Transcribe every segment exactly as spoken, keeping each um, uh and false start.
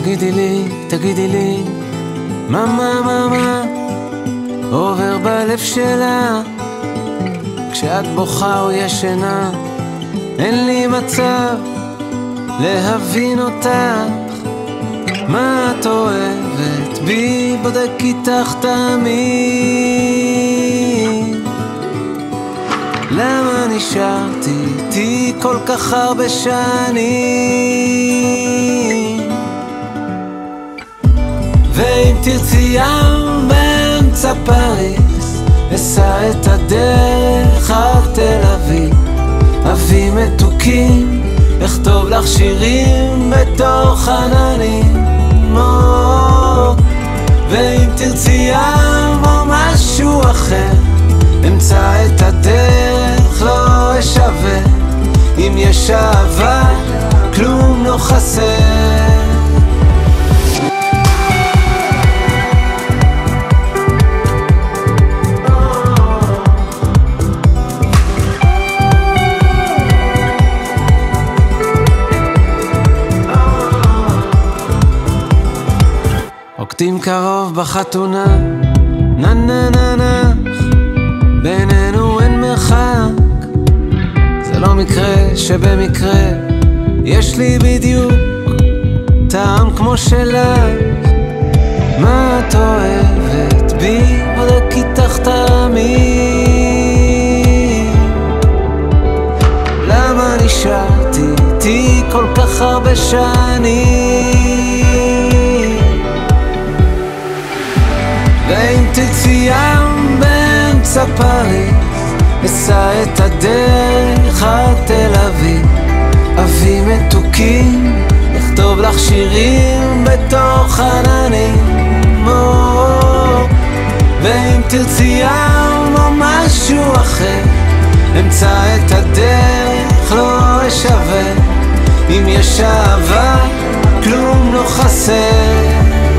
תגידי לי, תגידי לי, מה מה מה מה עובר בלב שלה כשאת בוכה או ישנה. אין לי מצב להבין אותך, מה את אוהבת בי, בודק איתך תמיד. למה נשארתי איתי כל כך הרבה שנים? ואם תרצי ים באמצע פריז, אסע את הדרך עד תל אביב. אבי מתוקים, אכתוב לך שירים בתוך עננים. ואם תרצי ים או משהו אחר, אמצא את הדרך, לא אשווה. אם יש אהבה, כלום לא חסר. רוקדים קרוב בחתונה, נה נה נה נה, בינינו אין מרחק. זה לא מקרה שבמקרה יש לי בדיוק טעם כמו שלך. מה את אוהבת בי, בודק איתך תמיד. למה נשארתי איתי כל כך הרבה שנים? ואם תרצי ים באמצע פריז, אסע את הדרך עד תל אביב. אבי מתוקים, אכתוב לך שירים בתוך עננים. ואם תרצי ים או משהו אחר, אמצא את הדרך, לא אשווה. אם יש אהבה, כלום לא חסר.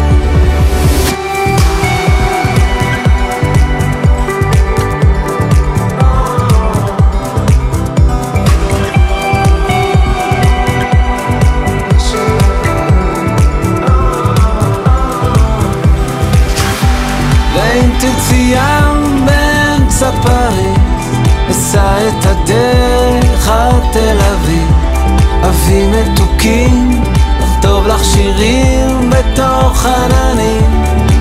ואם תרצי ים באמצע פריז, אסע את הדרך עד תל אביב. אבי מתוקים, אכתוב לך שירים בתוך עננים.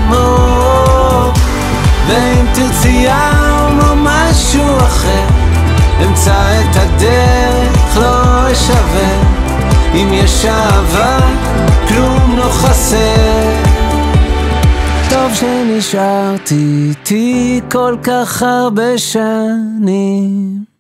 ואם תרצי ים או משהו אחר, אמצא את הדרך, לא אשווה. אם יש אהבה, כלום לא חסר. טוב שנשארתי איתי כל כך הרבה שנים.